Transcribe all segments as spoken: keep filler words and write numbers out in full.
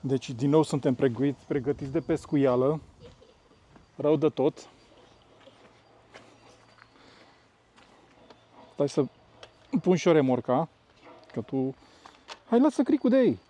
Deci din nou suntem pregătiți, pregătiți de pescuială. Rău de tot. Stai să pun și o remorca. Că tu... Hai, lasă cricul de ei.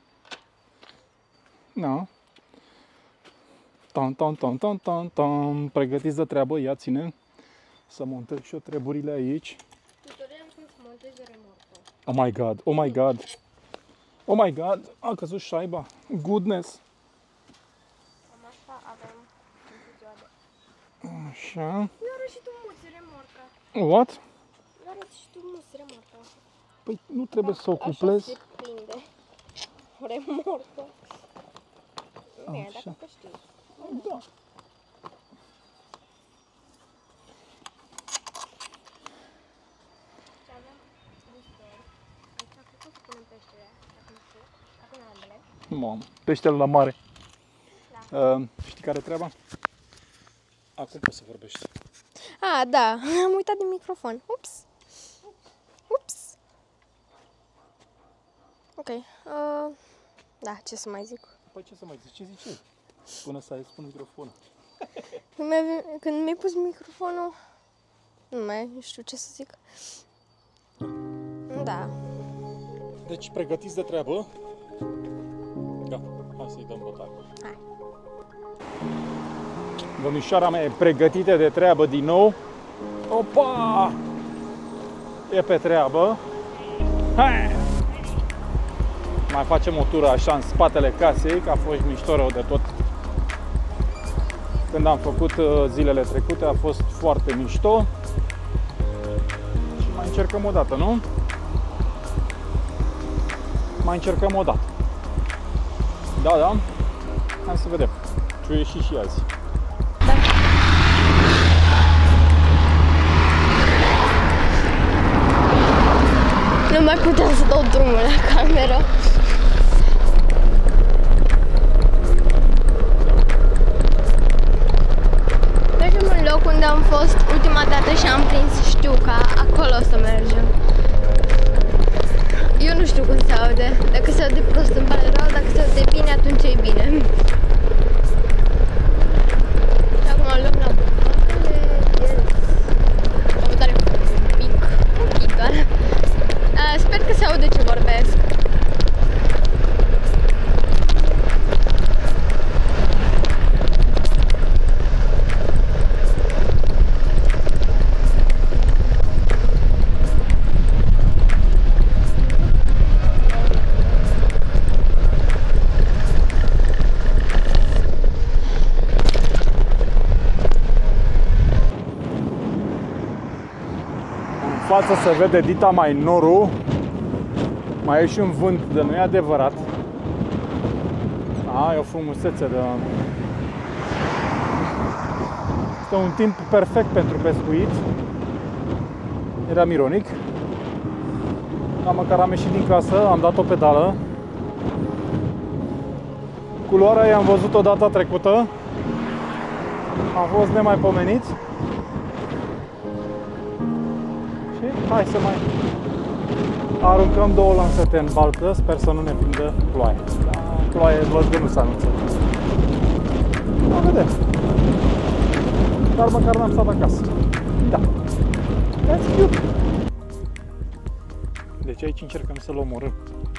Da. Tam, tam, tam, tam, tam, tam. Pregătiți de treabă, ia ține. Să montez și eu treburile aici. Tutorial cum să montezi remorca. Oh my god, oh my god. Oh my god, a căzut șaiba. Goodness. Cam asta avem în picioare. Așa. Nu arăți și tu muți remorca. What? Nu arăți și tu muți remorca. Păi nu trebuie să o Așa cuplez. se prinde o remorcă. Bine, Așa. dacă că știi. Da. Și avem gustori. Aici cred că o să punem peștele. Dacă nu știu. Acum ambele. Mamă, peștele la mare. Da. Uh, știi care e treaba? Acum poți să vorbești. A, da. Am uitat din microfon. Ups. Ups. Ok. Uh, da, ce să mai zic? Păi ce să mai zici? Ce zici? Până să ai spun microfonul. Când mi-ai, când mi-ai pus microfonul, nu mai știu ce să zic. Da. Deci pregătiți de treabă. Da, hai să-i dăm bătaie. Hai. Domnișoara mea e pregătită de treabă din nou. Opa! E pe treabă. Hai! Mai facem o tură așa în spatele casei, că a fost mișto rău de tot. Când am făcut zilele trecute a fost foarte mișto. Și mai încercăm o dată, nu? Mai încercăm o dată. Da, da. Hai să vedem. Ce-o ieși și azi. Da. Nu mai puteam să dau drumul la cameră. Mergem în loc unde am fost ultima dată și am prins știuca. Acolo o să mergem. Eu nu știu cum se aude. Dacă se aude prost îmi pare rău, dacă se aude bine, atunci e bine. Și acum luăm la bucale. Am tare un pic, un pic doar. Uh, sper că se aude ce vorbesc. În față se vede dita mai norul. Mai e și un vânt, de nu e adevărat. A, e o frumusețe de... Este un timp perfect pentru pescuit. Era mironic. Dar măcar am ieșit din casă, am dat o pedală. Culoarea i-am văzut-o data trecută. Am fost nemaipomenit. Și hai să mai aruncăm două lansete în baltă, sper să nu ne prindă ploaie. Da, ploaie văd că nu s-a anunțat. Da, vedem. Dar măcar n-am stat acasă. Da. That's cute. Deci aici încercăm să-l omorâm.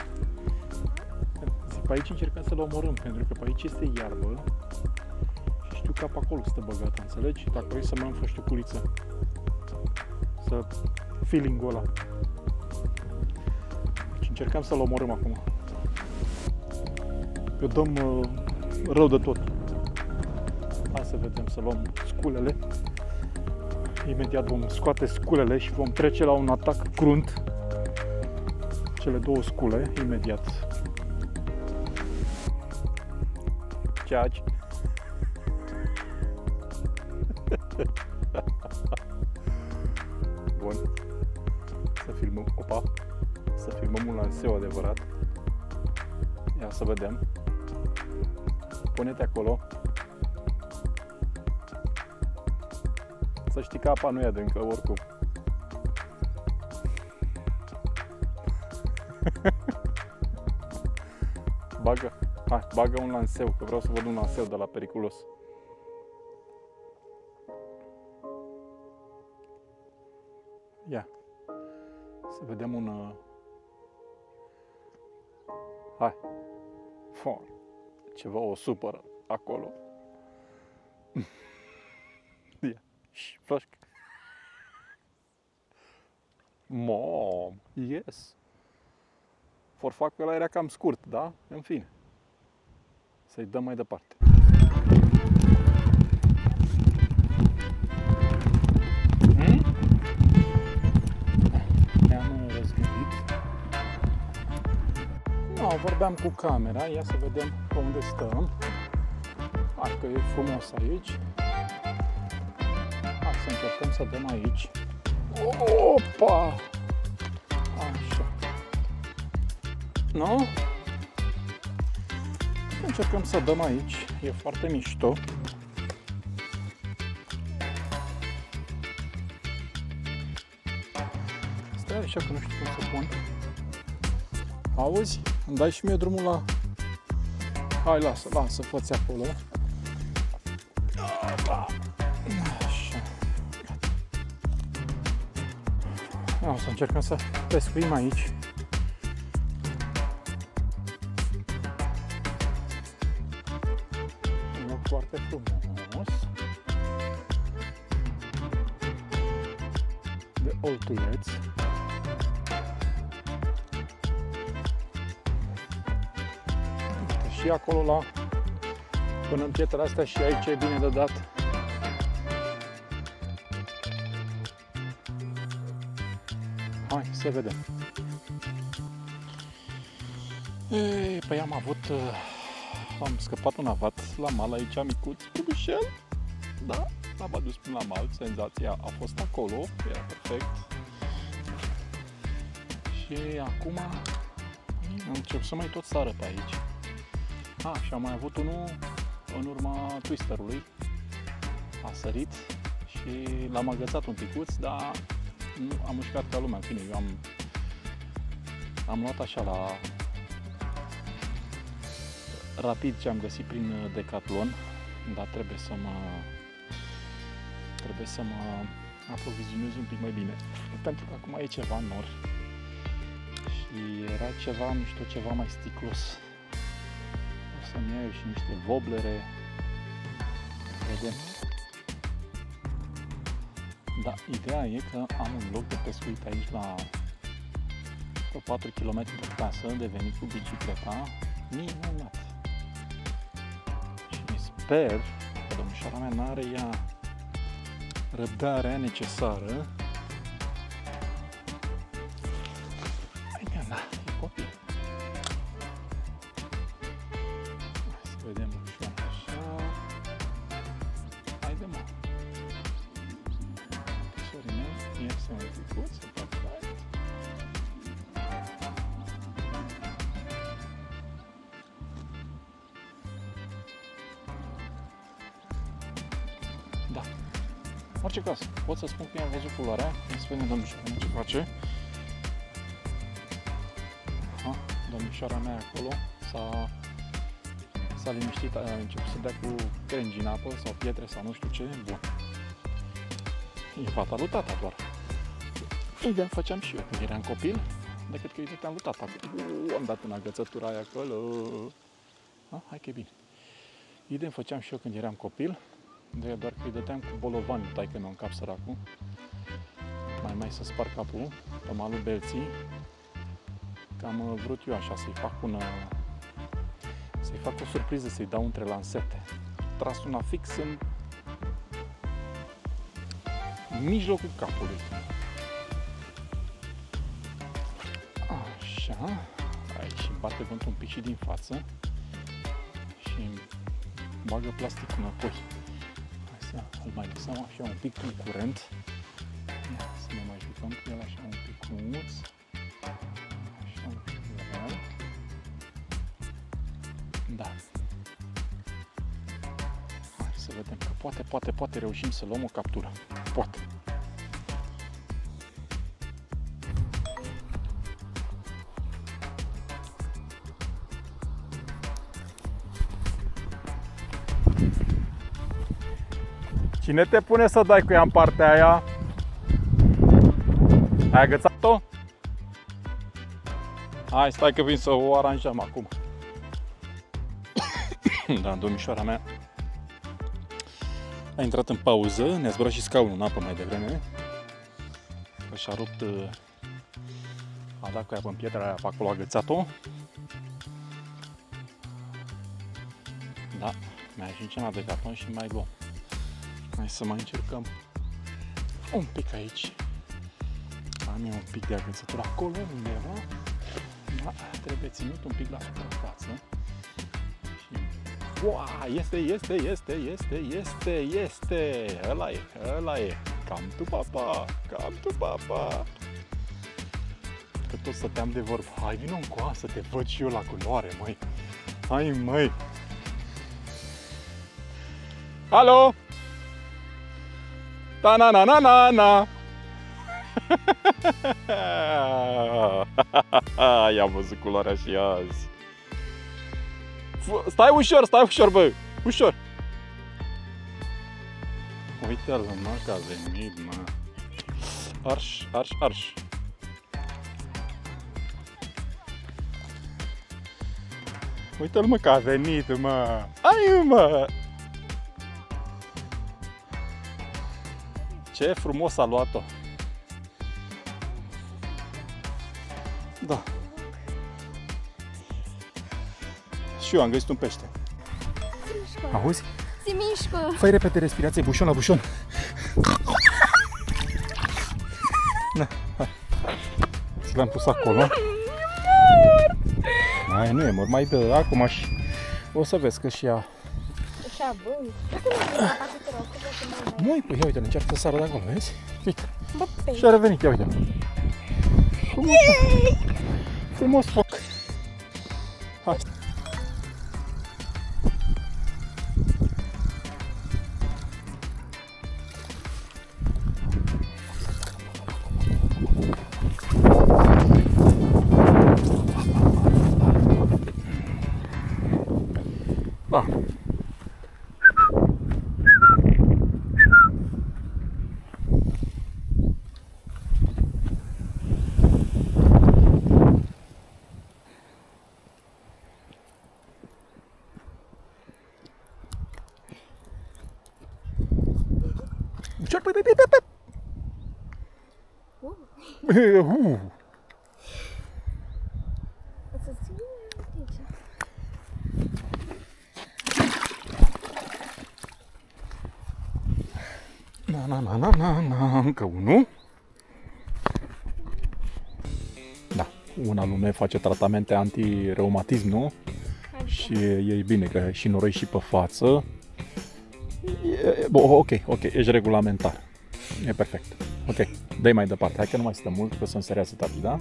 Zic, pe aici încercăm să-l omorâm, pentru că pe aici este iarbă. Și știu că pe acolo stă băgată, înțelegi? Dacă vrei să mă înfă știuculiță. Să... feeling-ul ăla. Deci încercăm să-l omorâm acum. Eu dăm uh, rău de tot. Hai să vedem, să luăm sculele. Imediat vom scoate sculele și vom trece la un atac crunt. Cele două scule, imediat. Ceaci. Bun. Să filmăm, opa, să filmăm un lanseu adevărat. Ia să vedem. Pune-te acolo. Să știi că apa nu e adâncă, oricum. Bagă. Hai, bagă un lanseu, că vreau să văd un lanseu de la periculos. Ia. Să vedem un... Uh... Hai. Fo. Ceva o supără acolo. Ia. Și flașcă. Mom, yes. Forfacul ăla era cam scurt, da? În fine. Să-i dăm mai departe. Hmm? Ne-am răzgândit. No, vorbeam cu camera, ia să vedem pe unde stăm. Hai că e frumos aici. Hai să încercăm să dăm aici. Opa! Așa. Nu? Încercăm să dăm aici. E foarte mișto. Stai așa că nu știu cum să pun. Auzi? Îmi dai și mie drumul la... Hai, lasă, lasă, fă-ți acolo. Așa. O să încercăm să pescuim aici. Un loc foarte frumos. De oltuieți. Și acolo la până în pietrele astea și aici e bine de dat. Hai să vedem. Ei, păi am avut, am scăpat un avat la mal aici, micuț, bubușel. Da, l-am adus până la mal, senzația a fost acolo, era perfect. Și acum încep să mai tot sară pe aici. Ah, și am mai avut unul în urma twisterului. A sărit și l-am agățat un picuț, dar nu am mușcat ca lumea. În fine, eu am, am luat așa la rapid ce am găsit prin Decathlon, dar trebuie să mă trebuie să mă aprovizionez un pic mai bine, pentru că acum e ceva nor și era ceva, nu știu, ceva mai sticlos. O să-mi iau și niște voblere. Vedem. Da, ideea e că am un loc de pescuit aici la patru kilometri de casă, de venit cu bicicleta, minunat. Și sper că domnișoara mea n-are ea răbdarea necesară. Hai că da, e copil. Hai să vedem ușor așa. Haide, mă. Sorine, iese un picuț, să fac right. Da. În orice caz, pot să spun că i-am văzut culoarea. Să vedem domnișoara mea ce face. Aha, domnișoara mea acolo s-a s-a liniștit, a început să dea cu crengi în apă sau pietre sau nu știu ce. Bun. E fata lui tata doar. Ideea făceam și eu când eram copil, decât că îi dăteam lui tata. Uuu, am dat în agățătura aia acolo. Ha, hai că e bine. Ideea făceam și eu când eram copil, de doar că îi dăteam cu bolovan, taică-mi în cap săracul. Mai mai să spar capul pe malul Belții. Că am vrut eu așa să-i fac un... să-i fac o surpriză, să-i dau între lansete. Tras una fix în mijlocul capului. Așa. Aici îmi bate vântul un pic și din față. Și îmi bagă plasticul înapoi. Hai să îl mai lăsăm așa un pic în curent. Ia să ne mai jucăm cu el așa un pic frumuț. Așa un pic real. Da. Hai să vedem că poate, poate, poate reușim să luăm o captură. Poate. Cine te pune să dai cu ea în partea aia? Ai agățat-o? Hai, stai că vin să o aranjăm acum. Da, domnișoara mea a intrat în pauză, ne-a zburat și scaunul în apă mai devreme. Și-a rupt, a dat cu ea în pietra aia pe acolo, a agățat-o. Da, mai ajunge la de carton și mai luăm. Hai să mai încercăm un pic aici. Am eu un pic de agățătură acolo, undeva. Da, trebuie ținut un pic la față. Și... Wow, este, este, este, este, este, este. Ăla e, ăla e. Cam tu, papa, cam tu, papa. Că tot stăteam de vorbă. Hai, vină încoa să te văd și eu la culoare, măi. Hai, măi. Alo? Ta-na-na-na-na-na! I-am văzut culoarea și azi. Stai ușor, stai ușor, bă! Ușor! Uite-l, mă, că a venit, mă! Arș, arș, arș! Uite-l, mă, că a venit, mă! Ai, mă! Ce frumos a luat-o! Da. Și eu am găsit un pește. Auzi? Se mișcă! Fă-i repede respirație, bușon la bușon. Da, hai. Ți l-am pus acolo. Hai, nu e mor, mai dă acum și o să vezi că și ea... Așa, bă. Măi, păi, ia uite, încearcă să sară de acolo, vezi? Uite. Și a revenit, ia uite. Frumos, frumos foc. Hai. Da. Ușor, pe, pe, pe, pe, pe. Uh. Na, na, na, na, na, na, încă unul. Da, una lume face tratamente anti-reumatism, nu? Și e bine că și noroi și pe față. E, bo, ok, ok, ești regulamentar. E perfect. Ok, dă-i mai departe. Hai că nu mai stăm mult, că să înserează tati, da?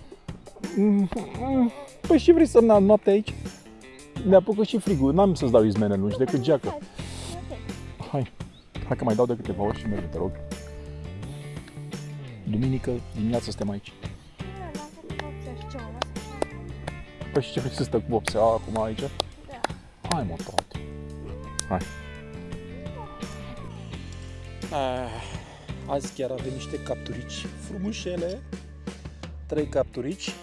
Păi și vrei să n-am noapte aici? Ne apucă și frigul. N-am să-ți dau izmene lungi decât geacă. Hai. Hai că mai dau de câteva ori și merge, te rog. Duminică dimineața suntem aici. Păi și ce vrei să stă cu vopsea acum aici? Da. Hai mă, tot. Hai. Azi chiar avem niște capturici frumușele. Trei capturici.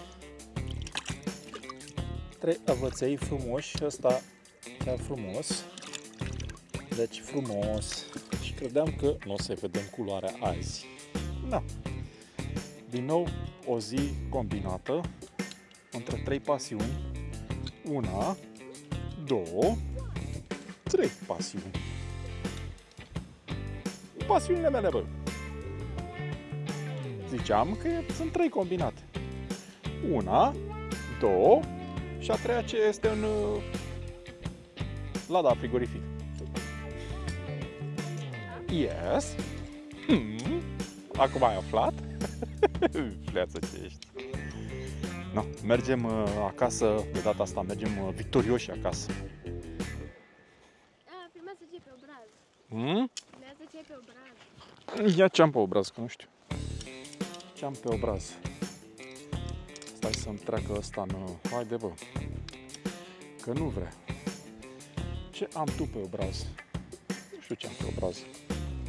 Trei avăței frumoși. Ăsta chiar frumos. Deci frumos. Și credeam că nu o să vedem culoarea azi. Da. Din nou o zi combinată între trei pasiuni. Una, două, trei pasiuni. Pasiunile mele, bă. Ziceam că sunt trei combinate. Una, două și a treia ce este în lada frigorific. Yes. Hmm. Acum ai aflat? Fleață ce ești. No, mergem uh, acasă, de data asta mergem uh, victorioși acasă. A, filmează ce pe obraz. Hmm? Filmează ce pe obraz. Ia ce am pe obraz, că nu știu. Ce am pe obraz? Stai să-mi treacă ăsta în... Haide, bă. Că nu vrea. Ce am tu pe obraz? Nu știu ce am pe obraz.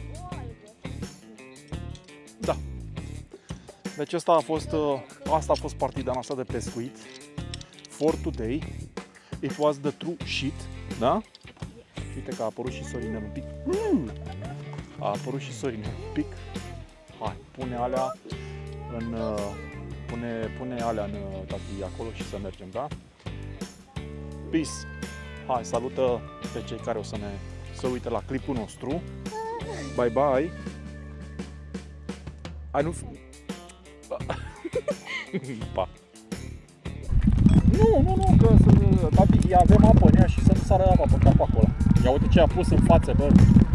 Deci asta a fost, asta a fost partida noastră de pescuit. For today. It was the true shit. Da? Uite că a apărut și Sorinel un pic. A apărut și Sorinel un pic. Hai, pune alea în... Pune, pune alea în tati acolo și să mergem, da? Peace! Hai, salută pe cei care o să ne să uite la clipul nostru. Bye bye! Ai nu... Pa! Nu, nu, nu, că tati, avem apă în ea și să nu sară apa pe capul ăla. Ia uite ce a pus în față, bă!